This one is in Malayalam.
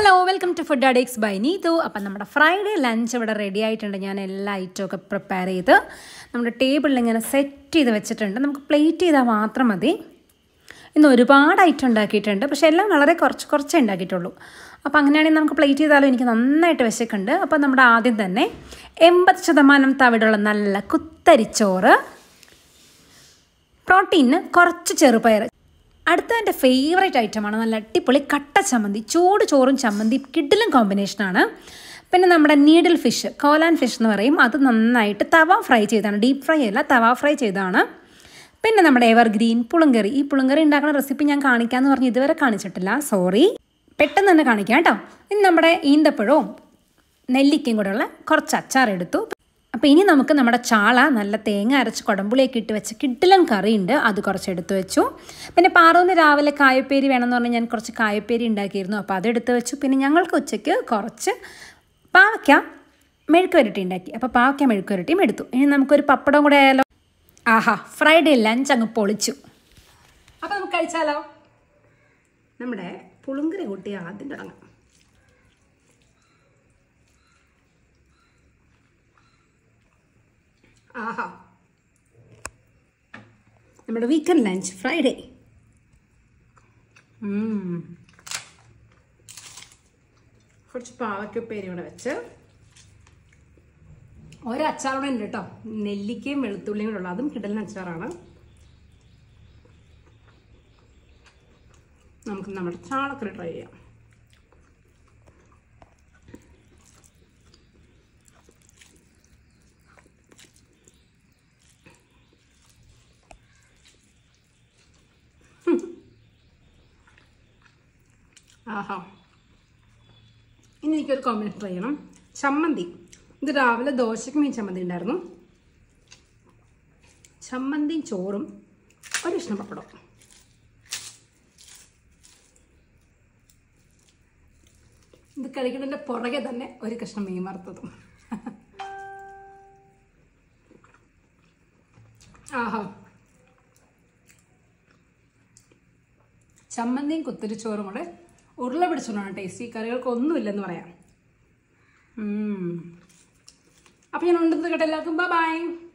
Hello welcome to FoodAddix by Neethu. Appam നമ്മുടെ ഫ്രൈഡേ ലഞ്ച് ഇവിടെ റെഡി ആയിട്ടുണ്ട്. ഞാൻ എല്ലാ ഐറ്റമൊക്കെ പ്രിപ്പയർ ചെയ്ത് നമ്മുടെ ടേബിളിൽ ഇങ്ങനെ സെറ്റ് ചെയ്ത് വെച്ചിട്ടുണ്ട്. നമുക്ക് പ്ലേറ്റ് ചെയ്താൽ മാത്രം മതി. ഇന്ന് ഒരുപാട് ഐറ്റം ഉണ്ടാക്കിയിട്ടുണ്ട്, പക്ഷേ എല്ലാം വളരെ കുറച്ചേ ഉണ്ടാക്കിയിട്ടുള്ളൂ. അപ്പോൾ അങ്ങനെയാണെങ്കിൽ നമുക്ക് പ്ലേറ്റ് ചെയ്താലും എനിക്ക് നന്നായിട്ട് വിശക്കുന്നുണ്ട്. അപ്പോൾ നമ്മുടെ ആദ്യം തന്നെ 80% തവിടുള്ള നല്ല കുത്തരിച്ചോറ്, പ്രോട്ടീന് കുറച്ച് ചെറുപയർ. അടുത്ത എൻ്റെ ഫേവറേറ്റ് ഐറ്റമാണ് നല്ല അടിപൊളി കട്ട ചമ്മന്തി. ചൂട് ചോറും ചമ്മന്തി കിടിലൻ കോമ്പിനേഷനാണ്. പിന്നെ നമ്മുടെ നീഡിൽ ഫിഷ്, കോലാൻ ഫിഷ് എന്ന് പറയും, അത് നന്നായിട്ട് തവ ഫ്രൈ ചെയ്താണ്, ഡീപ്പ് ഫ്രൈ അല്ല, തവ ഫ്രൈ ചെയ്താണ്. പിന്നെ നമ്മുടെ എവർഗ്രീൻ പുളിങ്കറി. ഈ പുളിങ്കറി ഉണ്ടാക്കുന്ന റെസിപ്പി ഞാൻ കാണിക്കാമെന്ന് പറഞ്ഞ് ഇതുവരെ കാണിച്ചിട്ടില്ല, സോറി. പെട്ടെന്ന് തന്നെ കാണിക്കാം കേട്ടോ. ഇനി നമ്മുടെ ഈന്തപ്പഴവും നെല്ലിക്കയും കൂടെയുള്ള കുറച്ച് അച്ചാർ എടുത്തു. അപ്പോൾ ഇനി നമുക്ക് നമ്മുടെ ചാള നല്ല തേങ്ങ അരച്ച് കുടമ്പുളിയൊക്കെ ഇട്ട് വെച്ച് കിടിലൻ കറിയുണ്ട്, അത് കുറച്ച് എടുത്ത് വെച്ചു. പിന്നെ പാറുവിന് രാവിലെ കായപ്പേരി വേണമെന്ന് പറഞ്ഞാൽ ഞാൻ കുറച്ച് കായപ്പേരി ഉണ്ടാക്കിയിരുന്നു, അപ്പോൾ അതെടുത്ത് വെച്ചു. പിന്നെ ഞങ്ങൾക്ക് ഉച്ചയ്ക്ക് കുറച്ച് പാവയ്ക്ക മെഴുക്ക് വരട്ടി ഉണ്ടാക്കി, അപ്പോൾ പാവയ്ക്ക മെഴുക്ക് വരട്ടിയും എടുത്തു. ഇനി നമുക്കൊരു പപ്പടം കൂടെ ആയാലോ. ആഹാ, ഫ്രൈഡേ ലഞ്ച് അങ്ങ് പൊളിച്ചു. അപ്പോൾ നമുക്ക് കഴിച്ചാലോ. നമ്മുടെ പുളിങ്കറി കൂട്ടി ആദ്യം തുടങ്ങാം. ആഹാ, നമ്മുടെ വീക്കെൻഡ് ലഞ്ച് ഫ്രൈഡേ. കുറച്ച് പാവയ്ക്കുപ്പേരി കൂടെ വെച്ച് ഒരച്ചാറൂടെ ഉണ്ട് കേട്ടോ, നെല്ലിക്കയും വെളുത്തുള്ളിയും കൂടെ ഉള്ള, അതും കിടലൻ അച്ചാറാണ്. നമുക്ക് നമ്മുടെ ചാളക്കറി ട്രൈ ചെയ്യാം. ആഹാ, ഇനി എനിക്കൊരു കോമ്പിനേഷൻ ട്രൈ ചെയ്യണം. ചമ്മന്തി. ഇത് രാവിലെ ദോശയ്ക്കും ഈ ചമ്മന്തി ഉണ്ടായിരുന്നു. ചമ്മന്തിയും ചോറും ഒരു കഷ്ണം പപ്പടം. ഇത് കഴിക്കുന്നതിൻ്റെ പുറകെ തന്നെ ഒരു കഷ്ണം മീൻ വറുത്തതും. ആഹാ, ചമ്മന്തിയും കുത്തിരിച്ചോറും കൂടെ ഉരുള പിടിച്ചോണ്ടാണ് ടേസ്റ്റ്. ഈ കറികൾക്കൊന്നുമില്ലെന്ന് പറയാം. അപ്പം ഞാൻ ഉണ്ടെന്ന് കേട്ടോ. എല്ലാവർക്കും ബൈ.